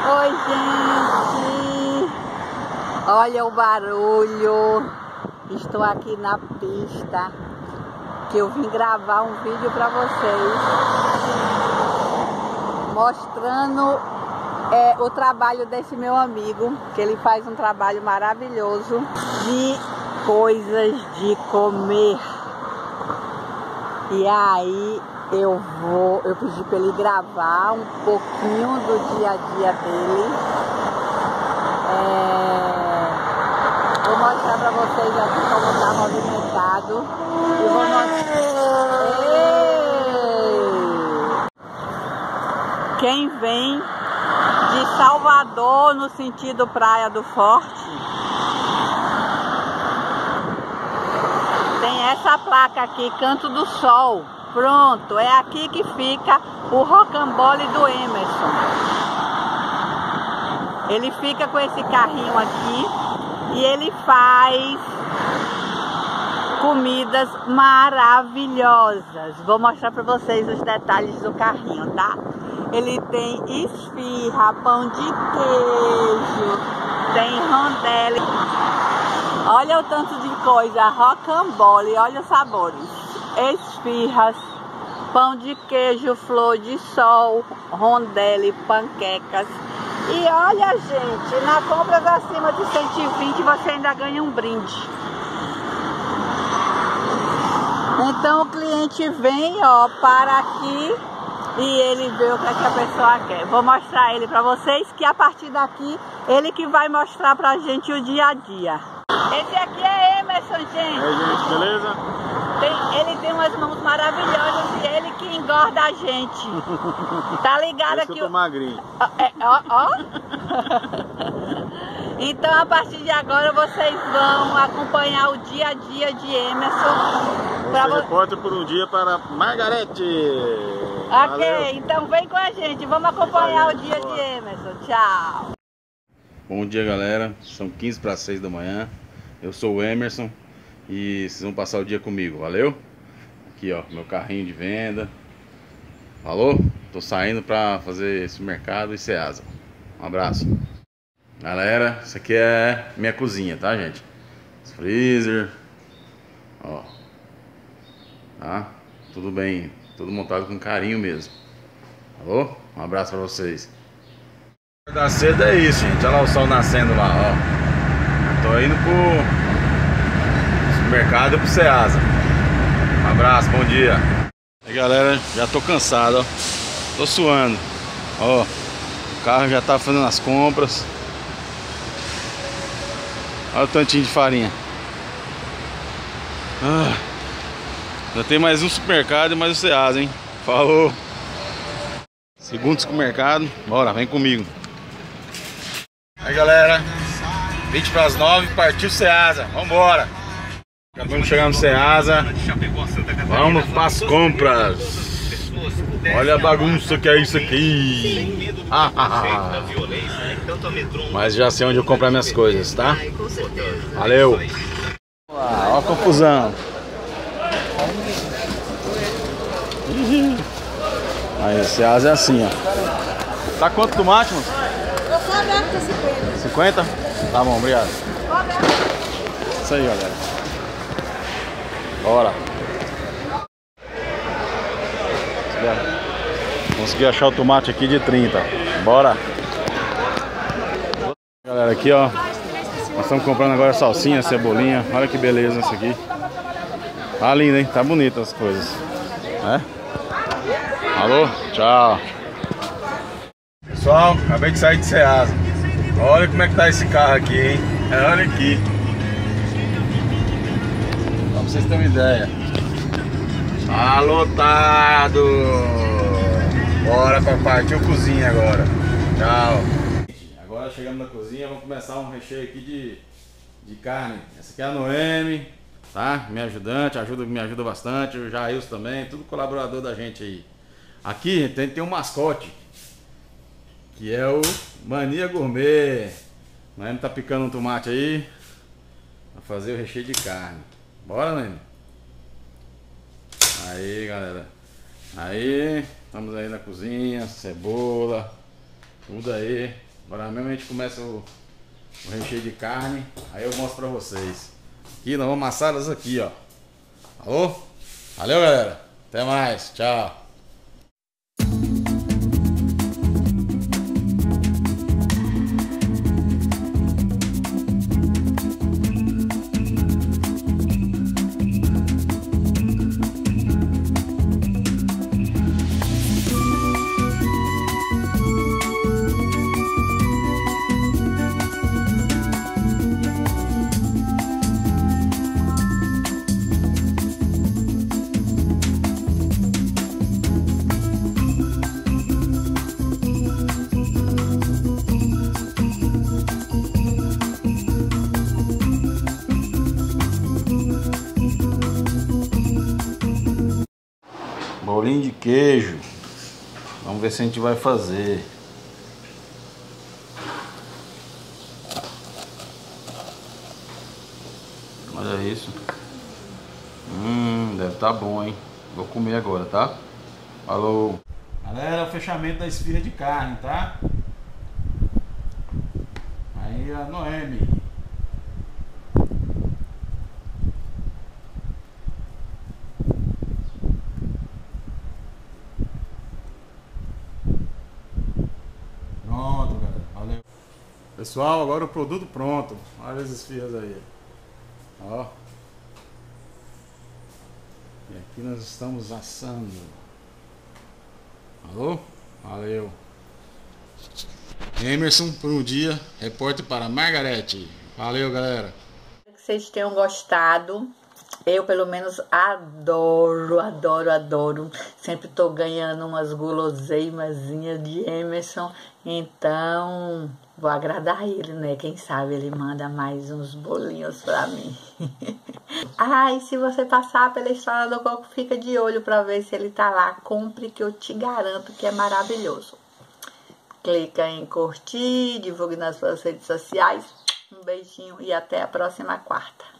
Oi, gente! Olha o barulho. Estou aqui na pista, que eu vim gravar um vídeo para vocês, mostrando o trabalho desse meu amigo, que ele faz um trabalho maravilhoso de coisas de comer. E aí eu pedi para ele gravar um pouquinho do dia a dia dele. Vou mostrar para vocês aqui como está movimentado. E vou mostrar. Quem vem de Salvador no sentido Praia do Forte, tem essa placa aqui, Canto do Sol. Pronto, é aqui que fica o rocambole do Emerson. Ele fica com esse carrinho aqui e ele faz comidas maravilhosas. Vou mostrar para vocês os detalhes do carrinho, tá? Ele tem esfirra, pão de queijo, tem rondelli. Olha o tanto de coisa, rocambole, olha os sabores. Esfirras, pão de queijo, flor de sol, rondelli, panquecas. E olha, gente, na compra acima de 120 você ainda ganha um brinde. Então o cliente vem, ó, para aqui e ele vê o que a pessoa quer. Vou mostrar ele para vocês, que a partir daqui ele que vai mostrar pra gente o dia a dia. Esse aqui é Emerson, gente. E aí, gente, beleza? Ele tem umas mãos maravilhosas e ele que engorda a gente. Tá ligado aqui? Eu tô magrinho. Ó. Então a partir de agora vocês vão acompanhar o dia a dia de Emerson. Você repórter por um dia para Margarete. Ok, Valeu. então vem com a gente. Vamos acompanhar o dia de Emerson. Tchau. Bom dia, galera. São 15 para 6 da manhã. Eu sou o Emerson e vocês vão passar o dia comigo, valeu? Aqui, ó, meu carrinho de venda. Falou? Tô saindo pra fazer supermercado e Ceasa. Um abraço. Galera, isso aqui é minha cozinha, tá, gente? Freezer. Ó. Tá? Tudo bem, tudo montado com carinho mesmo. Falou? Um abraço pra vocês. Da cedo é isso, gente. Olha lá o sol nascendo lá, ó. Tô indo pro supermercado e pro Ceasa. Um abraço, bom dia. E aí, galera, já tô cansado, ó. Tô suando. Ó, o carro já tá fazendo as compras. Olha o tantinho de farinha. Já tem mais um supermercado e mais um Ceasa, hein? Falou. Segundo supermercado. Bora, vem comigo. Aí, galera, 20 para as 9, partiu Ceasa. Vambora. Acabamos de chegar no Ceasa. Vamos para as compras. Olha a bagunça que é isso aqui. Mas já sei onde eu compro minhas coisas, tá? Valeu. Olha a confusão. Aí, o Ceasa é assim, ó. Tá quanto tomate, mano? Eu sou aberto a 50. 50? Tá bom, obrigado. Isso aí, galera. Bora. Consegui achar o tomate aqui de 30. Bora. Galera, aqui, ó. Nós estamos comprando agora salsinha, cebolinha. Olha que beleza isso aqui. Tá lindo, hein? Tá bonito as coisas. É? Alô? Tchau. Pessoal, acabei de sair de Ceasa. Olha como é que tá esse carro aqui, hein? Olha aqui. Só pra vocês terem uma ideia. Tá lotado. Bora pra partir o cozinha agora. Tchau. Agora chegamos na cozinha, vamos começar um recheio aqui de carne. Essa aqui é a Noemi, tá? Minha ajudante, me ajuda bastante. O Jailson também, tudo colaborador da gente aí. Aqui tem um mascote, que é o Mania Gourmet. Noemi tá picando um tomate aí pra fazer o recheio de carne. Bora, Noemi? Aí, galera. Aí, estamos aí na cozinha, cebola, tudo aí. Agora mesmo a gente começa o recheio de carne. Aí eu mostro pra vocês. Aqui nós vamos amassar elas aqui, ó. Alô? Valeu, galera. Até mais. Tchau. Bolinho de queijo. Vamos ver se a gente vai fazer. Olha isso. Deve estar bom, hein? Vou comer agora, tá? Falou. Galera, o fechamento da esfirra de carne, tá? Aí a Noemi. Pronto, galera. Valeu. Pessoal, agora o produto pronto. Olha as esfirras aí. Ó. E aqui nós estamos assando. Alô? Valeu. Emerson, por um dia, repórter para Margarete. Valeu, galera. Espero que vocês tenham gostado. Eu, pelo menos, adoro, adoro, adoro. Sempre tô ganhando umas guloseimazinhas de Emerson. Então, vou agradar ele, né? Quem sabe ele manda mais uns bolinhos pra mim. E se você passar pela Estrada do Coco, fica de olho pra ver se ele tá lá. Compre, que eu te garanto que é maravilhoso. Clica em curtir, divulgue nas suas redes sociais. Um beijinho e até a próxima quarta.